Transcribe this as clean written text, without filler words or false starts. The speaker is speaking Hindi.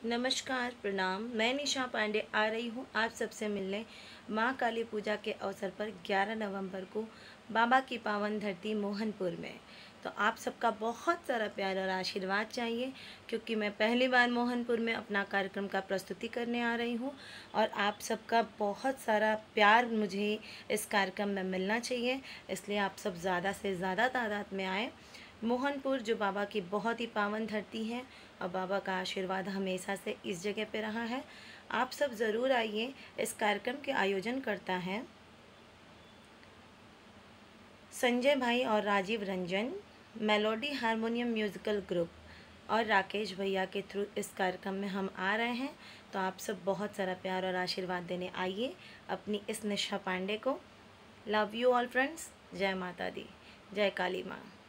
नमस्कार, प्रणाम। मैं निशा पांडे आ रही हूँ आप सबसे मिलने माँ काली पूजा के अवसर पर 11 नवंबर को बाबा की पावन धरती मोहनपुर में। तो आप सबका बहुत सारा प्यार और आशीर्वाद चाहिए, क्योंकि मैं पहली बार मोहनपुर में अपना कार्यक्रम का प्रस्तुति करने आ रही हूँ और आप सबका बहुत सारा प्यार मुझे इस कार्यक्रम में मिलना चाहिए। इसलिए आप सब ज़्यादा से ज़्यादा तादाद में आएँ। मोहनपुर जो बाबा की बहुत ही पावन धरती है और बाबा का आशीर्वाद हमेशा से इस जगह पे रहा है। आप सब ज़रूर आइए। इस कार्यक्रम के आयोजन करता है संजय भाई और Rajiv Ranjan, melody harmonium musical group और राकेश भैया के थ्रू इस कार्यक्रम में हम आ रहे हैं। तो आप सब बहुत सारा प्यार और आशीर्वाद देने आइए अपनी इस निशा पांडे को। Love you all friends. जय माता दी, जय काली माँ।